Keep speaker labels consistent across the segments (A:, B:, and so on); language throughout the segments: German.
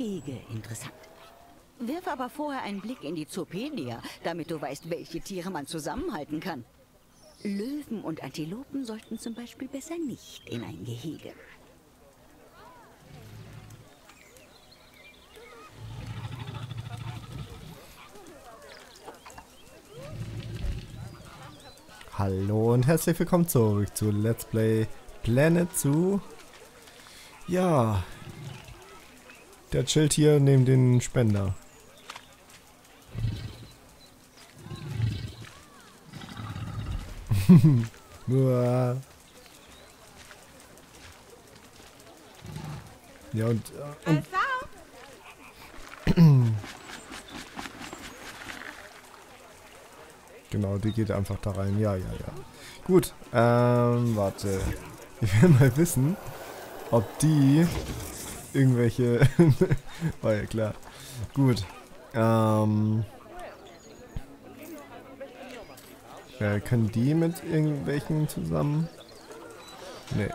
A: Gehege interessant. Wirf aber vorher einen Blick in die Zoopedia, damit du weißt, welche Tiere man zusammenhalten kann. Löwen und Antilopen sollten zum Beispiel besser nicht in ein Gehege.
B: Hallo und herzlich willkommen zurück zu Let's Play Planet Zoo. Ja, der chillt hier neben den Spender. Ja und genau, die geht einfach da rein. Ja. Gut, warte. Ich will mal wissen, ob die irgendwelche... War ja klar. Gut, können die mit irgendwelchen zusammen? Nee.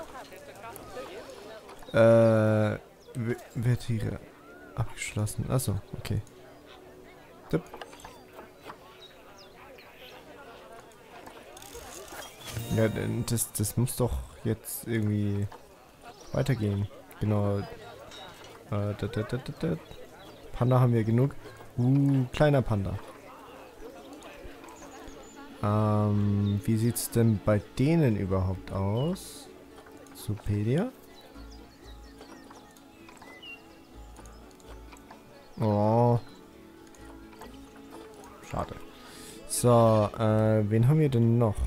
B: Wird hier abgeschlossen. Achso, okay. Tipp. Ja, das muss doch jetzt irgendwie weitergehen. Genau. Panda haben wir genug. Kleiner Panda. Wie sieht's denn bei denen überhaupt aus? Zoopedia? Oh. Schade. So, wen haben wir denn noch?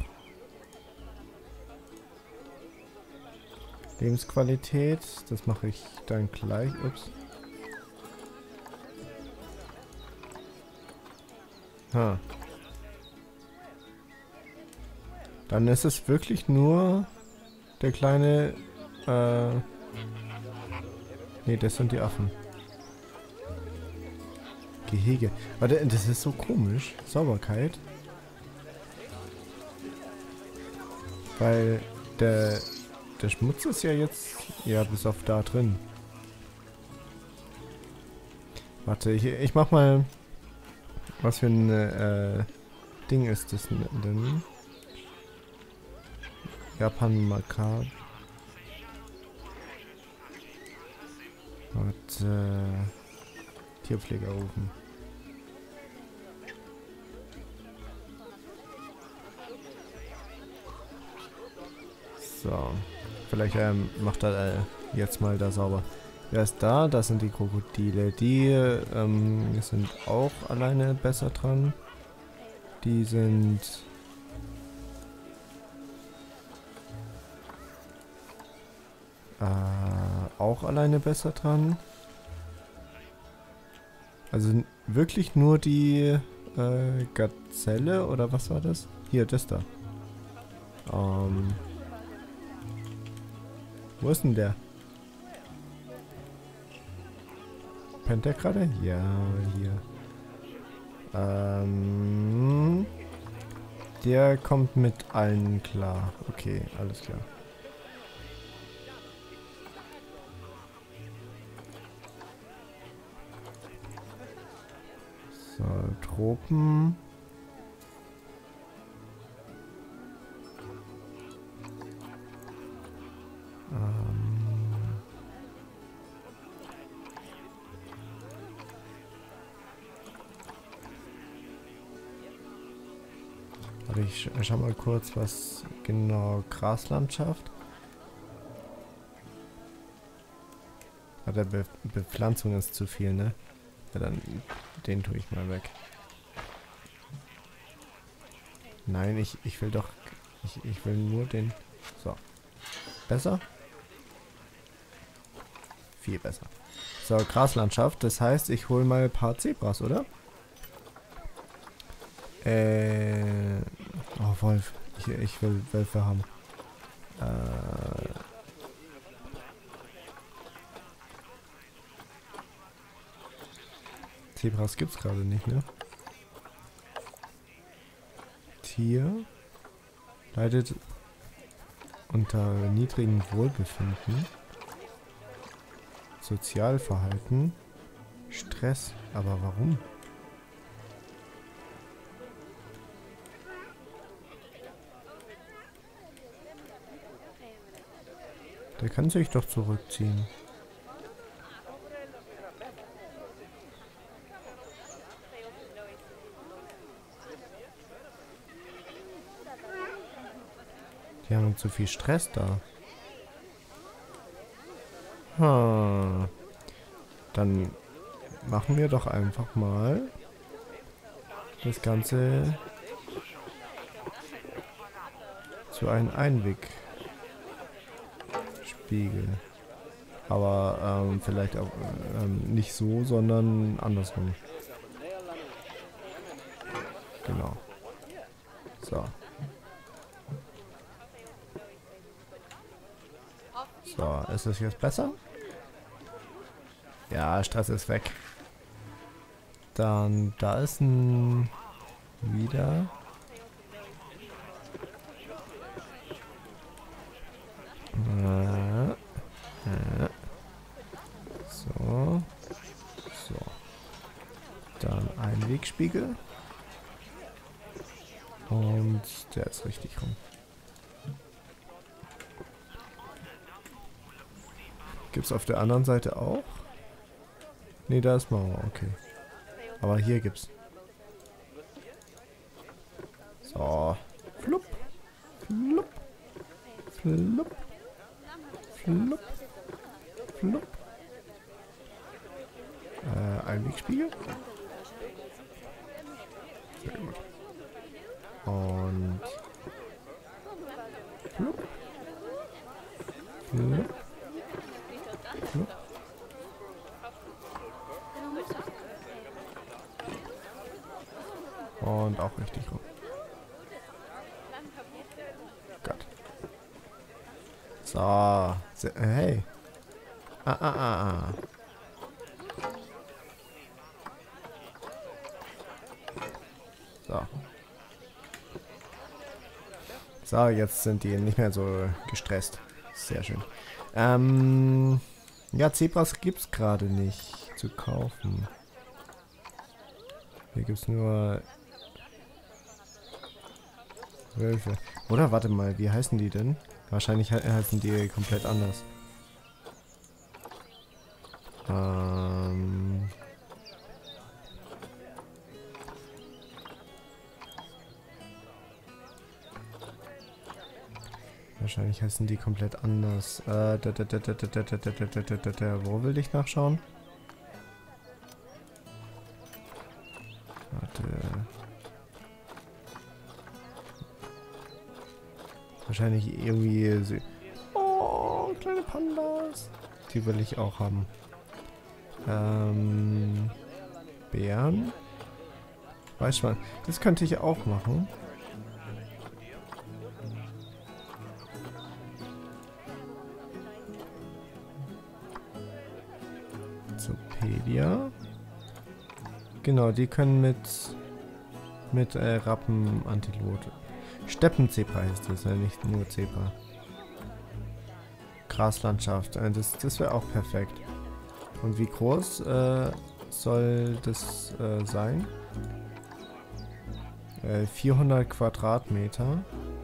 B: Lebensqualität, das mache ich dann gleich. Ups. Dann ist es wirklich nur der kleine, nee, das sind die Affen. Gehege. Warte, das ist so komisch. Sauberkeit. Weil der Schmutz ist ja jetzt, ja, bis auf da drin. Warte, ich mach mal, was für ein Ding ist das denn? Japan Makar. Warte, Tierpfleger rufen. So. Vielleicht macht er jetzt mal da sauber. Wer ist da? Das sind die Krokodile. Die sind auch alleine besser dran. Die sind... auch alleine besser dran. Also wirklich nur die Gazelle oder was war das? Hier, das da. Wo ist denn der? Pennt der gerade? Ja, hier. Der kommt mit allen klar. Okay, alles klar. So, Tropen. Ich schau mal kurz, was genau Graslandschaft. Der Bepflanzung ist zu viel, ne? Ja, dann den tue ich mal weg. Nein, ich will doch... Ich will nur den... So. Besser? Viel besser. So, Graslandschaft. Das heißt, ich hole mal ein paar Zebras, oder? Oh, Wolf. Ich will Wölfe haben. Zebras gibt's gerade nicht, ne? Tier leidet unter niedrigem Wohlbefinden. Sozialverhalten. Stress. Aber warum? Der kann sich doch zurückziehen. Die haben zu viel Stress da. Dann machen wir doch einfach mal das Ganze zu einem Einwegspiegel. Aber vielleicht auch nicht so, sondern andersrum. Genau. So. So, ist es jetzt besser? Ja, Stress ist weg. Dann, da ist ein... wieder... So. So. Dann Einwegspiegel. Und der ist richtig rum. Gibt's auf der anderen Seite auch? Ne, da ist Mauer, okay. Aber hier gibt's. So. Flupp. Flupp. Flupp. Flupp. Flupp. Einwegspiegel. Sehr gut. Und flupp. Flupp. Flupp. Und auch richtig rum. Gott. So. Hey. Ah. So. So, jetzt sind die nicht mehr so gestresst. Sehr schön. Ja, Zebras gibt's gerade nicht zu kaufen. Hier gibt's nur Wölfe. Oder warte mal, wie heißen die denn? Wahrscheinlich heißen die komplett anders. Wahrscheinlich heißen die komplett anders. Wo will ich nachschauen? Warte. Wahrscheinlich irgendwie... Oh, kleine Pandas. Die will ich auch haben. Bären. Weiß man. Das könnte ich auch machen. Zopedia. Genau, die können mit Rappen, Antilope. Steppenzebra heißt das, nicht nur Zebra. Graslandschaft, das wäre auch perfekt. Und wie groß soll das sein? 400 Quadratmeter.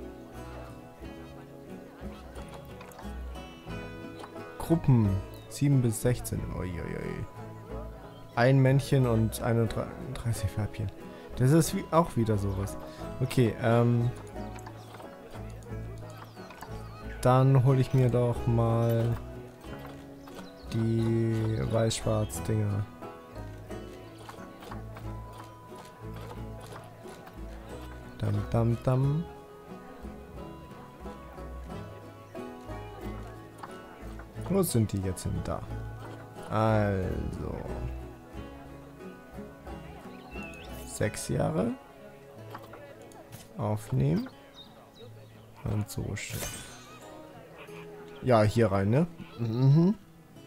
B: Gruppen 7 bis 16. Uiuiui. Ein Männchen und 31 Weibchen. Das ist auch wieder sowas. Okay, dann hole ich mir doch mal die Weiß-Schwarz-Dinger. Dam. Wo sind die jetzt hin? Da. Also. 6 Jahre. Aufnehmen. Und so schön. Ja, hier rein, ne? Mhm.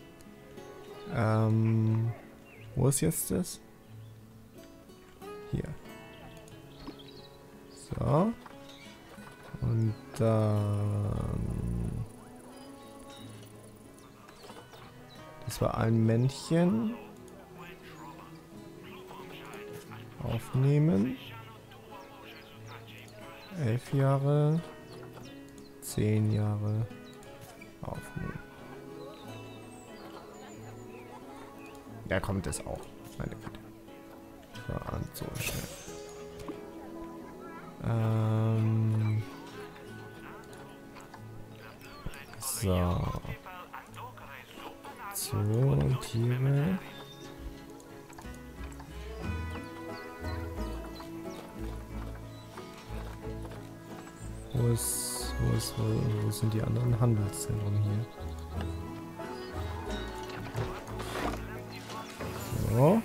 B: Wo ist jetzt das? Hier. So. Und dann... Das war ein Männchen. Aufnehmen. 11 Jahre. 10 Jahre. Aufnehmen. Ja, kommt es auch. Meine Güte. So, an, so schnell. So. So, und Tiere. Wo sind die anderen Handelszentren hier? So.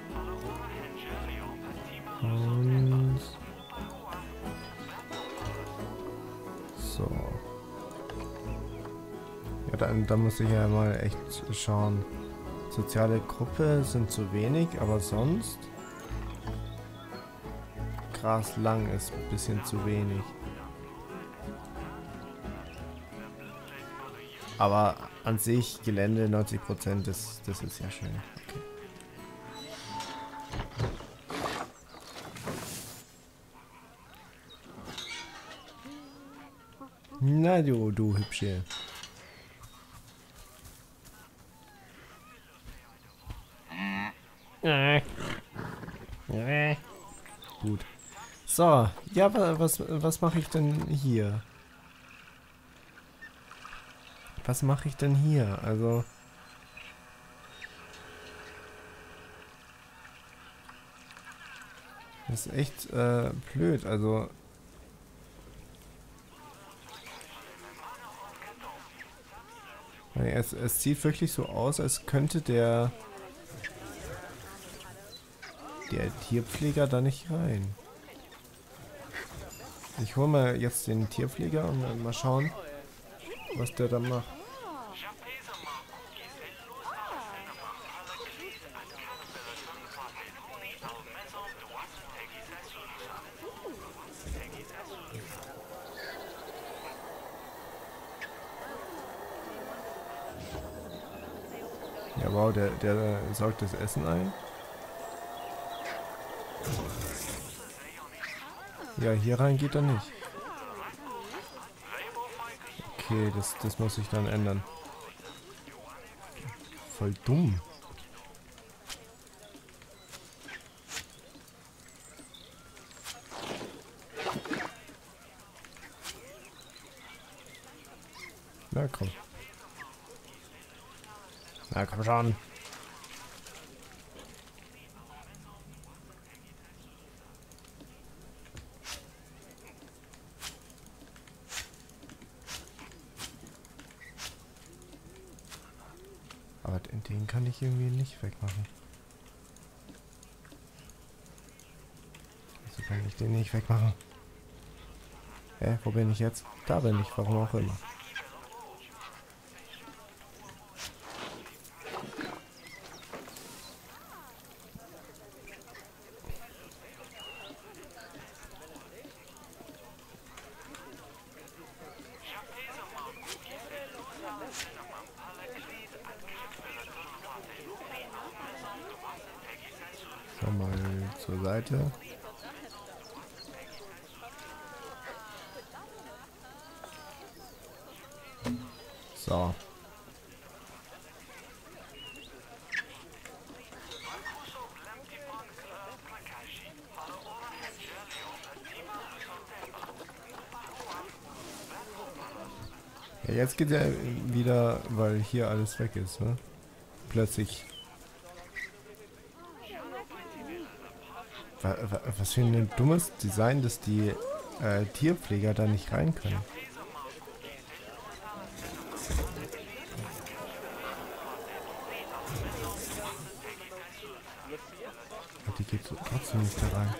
B: Und so. Ja, dann muss ich ja mal echt schauen. Soziale Gruppe sind zu wenig, aber sonst Gras lang ist ein bisschen zu wenig. Aber an sich Gelände 90%, das ist ja schön. Okay. Na du Hübsche. Gut. So, ja, was mache ich denn hier? Was mache ich denn hier? Also... Das ist echt blöd, also... Es sieht wirklich so aus, als könnte der Tierpfleger da nicht rein. Ich hole mal jetzt den Tierpfleger und dann mal schauen, was der da macht. Ja, wow, der saugt das Essen ein. Ja, hier rein geht er nicht. Okay, das muss ich dann ändern. Voll dumm. Na komm. Na komm schon. Aber den kann ich irgendwie nicht wegmachen. Wieso kann ich den nicht wegmachen? Hä, wo bin ich jetzt? Da bin ich, warum auch immer. So, mal zur Seite. So. Ja, jetzt geht er wieder, weil hier alles weg ist, ne? Plötzlich. Was für ein dummes Design, dass die Tierpfleger da nicht rein können. Und die geht so trotzdem nicht da rein.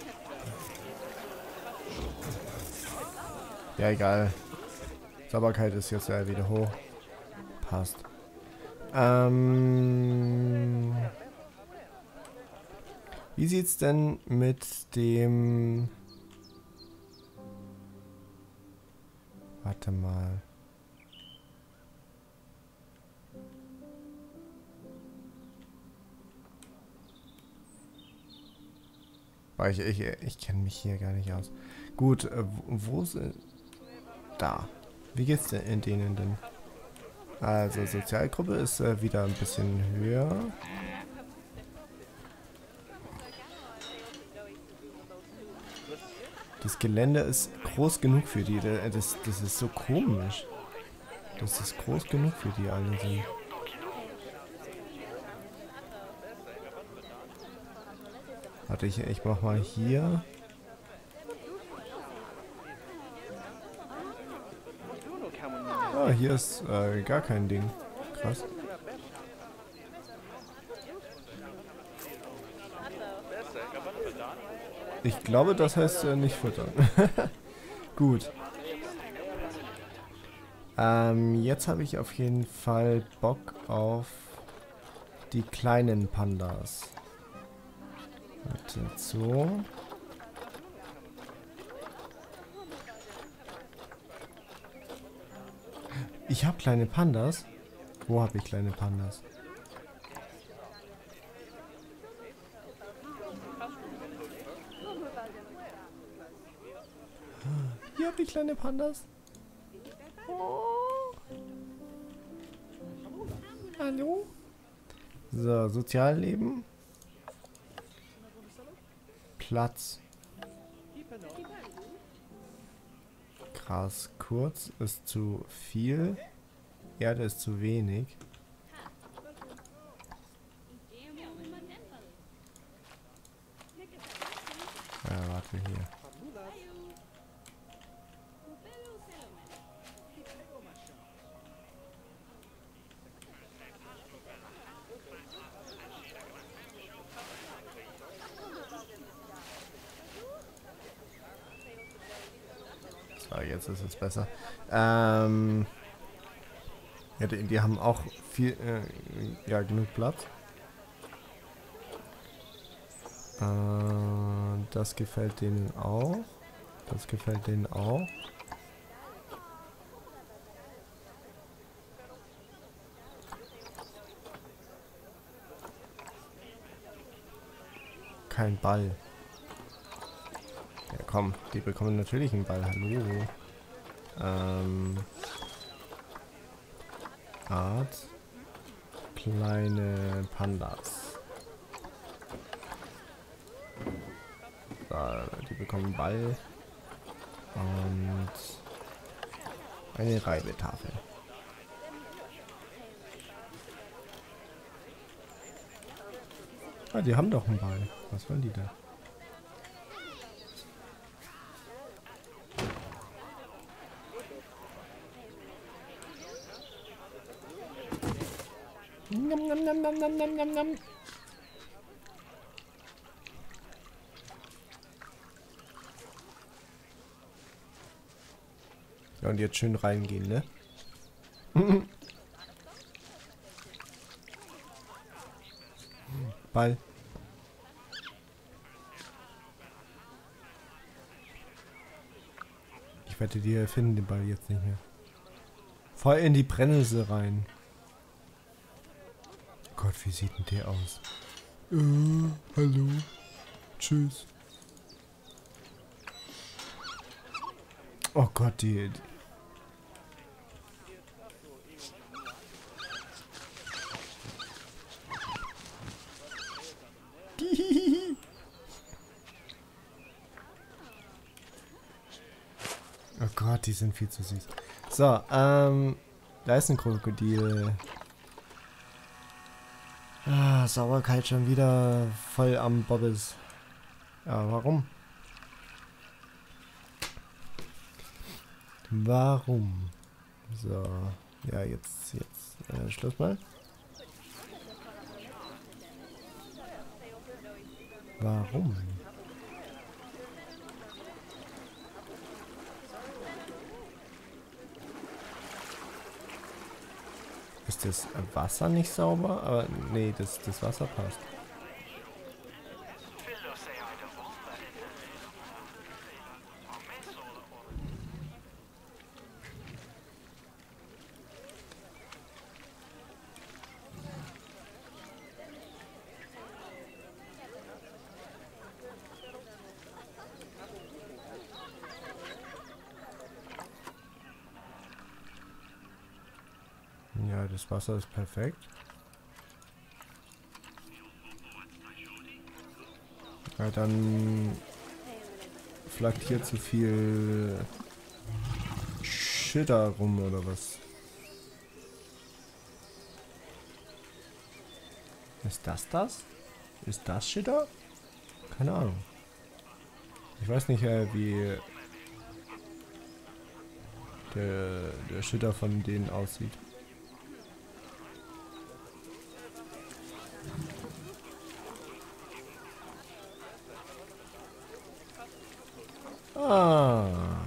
B: Ja, egal. Sauberkeit ist jetzt ja wieder hoch. Passt. Wie sieht's denn mit dem... Warte mal. Oh, ich kenne mich hier gar nicht aus. Gut, wo sind... Da. Wie geht's denn denen denn? Also, Sozialgruppe ist wieder ein bisschen höher. Das Gelände ist groß genug für die. Das ist so komisch. Das ist groß genug für die alle sind. Warte, ich mach mal hier. Ah, hier ist gar kein Ding. Krass. Ich glaube, das heißt nicht füttern. Gut. Jetzt habe ich auf jeden Fall Bock auf die kleinen Pandas. Warte, so. Ich habe kleine Pandas. Wo habe ich kleine Pandas? Hier habe ich kleine Pandas. Oh. Hallo? So, Sozialleben. Platz. Gras kurz ist zu viel. Erde ist zu wenig. Ja, warte hier. So, jetzt ist es besser. Ja, die haben auch viel, ja, genug Platz. Das gefällt denen auch. Das gefällt denen auch. Kein Ball. Ja komm, die bekommen natürlich einen Ball. Hallo. Art. Kleine Pandas. Da, die bekommen einen Ball. Und eine Reibetafel. Ah, die haben doch einen Ball. Was wollen die da? Nom, nom, nom, nom, nom, nom, nom, nom. Ja, und jetzt schön reingehen, ne? Ball. Ich wette, die finden den Ball jetzt nicht mehr. Voll in die Brennnessel rein. Gott, wie sieht denn der aus? Hallo. Tschüss. Oh Gott, die... Oh Gott, die sind viel zu süß. So, da ist ein Krokodil. Ah, Sauerkeit schon wieder voll am Bobbes. Ja, warum? Warum? So, ja, jetzt Schluss mal. Warum? Ist das Wasser nicht sauber? Aber nee, das Wasser passt. Ja, das Wasser ist perfekt. Ja, dann flackt hier zu viel Shitter rum oder was? Ist das das? Ist das Shitter? Keine Ahnung. Ich weiß nicht, wie der Shitter von denen aussieht. Ah.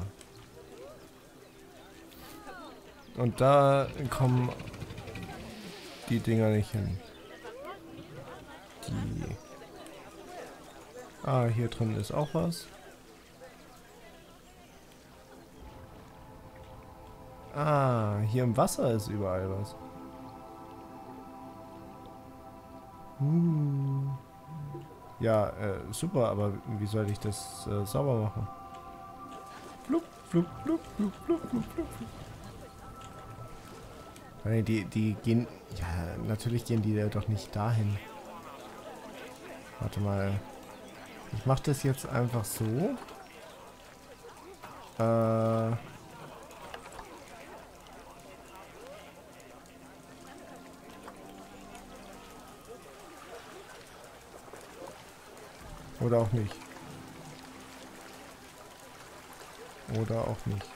B: Und da kommen die Dinger nicht hin. Die. Ah, hier drin ist auch was. Ah, hier im Wasser ist überall was. Ja, super, aber wie soll ich das sauber machen? Flup, flup, flup, flup, flup, flup, flup. Nein, die gehen... Ja, natürlich gehen die doch nicht dahin. Warte mal. Ich mache das jetzt einfach so. Oder auch nicht. Oder auch nicht.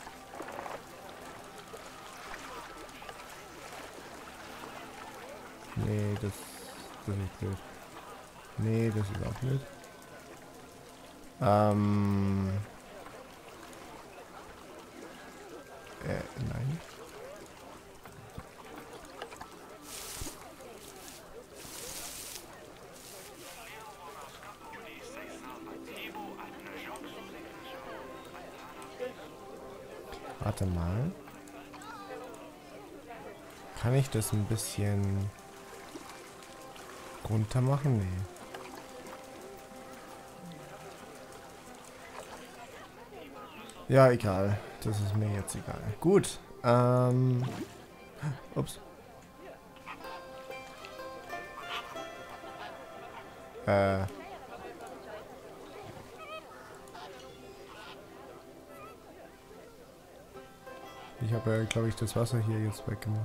B: Nee, das ist blöd. Nee, das ist auch blöd. Nein. Warte mal. Kann ich das ein bisschen runter machen? Nee. Ja, egal. Das ist mir jetzt egal. Gut. Ups. Ich habe ja, glaube ich, das Wasser hier jetzt weggemacht.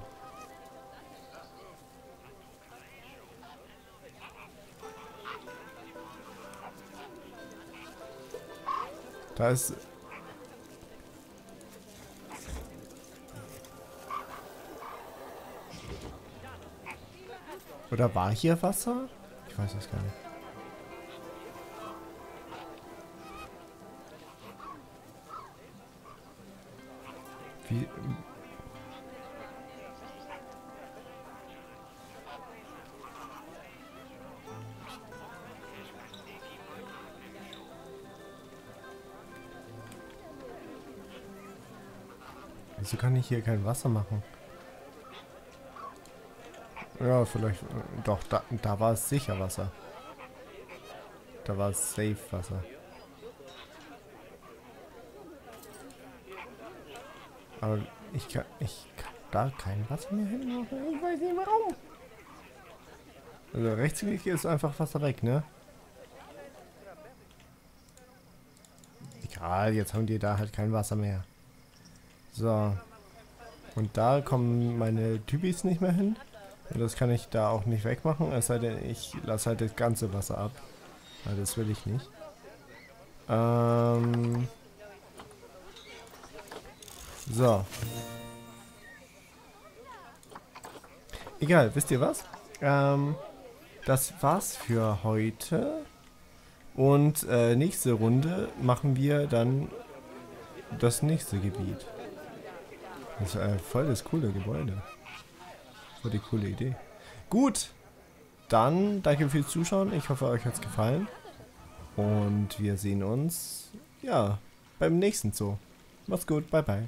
B: Da ist... Oder war hier Wasser? Ich weiß es gar nicht. Wie... Wieso kann ich hier kein Wasser machen? Ja, vielleicht... Doch, da war es sicher Wasser. Da war es safe Wasser. Aber ich kann da kein Wasser mehr hinmachen. Ich weiß nicht warum. Also rechtsklick ist einfach Wasser weg, ne? Egal, jetzt haben die da halt kein Wasser mehr. So. Und da kommen meine Typis nicht mehr hin. Und das kann ich da auch nicht wegmachen, es sei denn, ich lasse halt das ganze Wasser ab. Weil das will ich nicht. So. Egal, wisst ihr was? Das war's für heute. Und nächste Runde machen wir dann das nächste Gebiet. Das ist voll das coole Gebäude. Voll die coole Idee. Gut, dann danke fürs Zuschauen. Ich hoffe, euch hat's gefallen. Und wir sehen uns, ja, beim nächsten Zoo. Macht's gut, bye bye.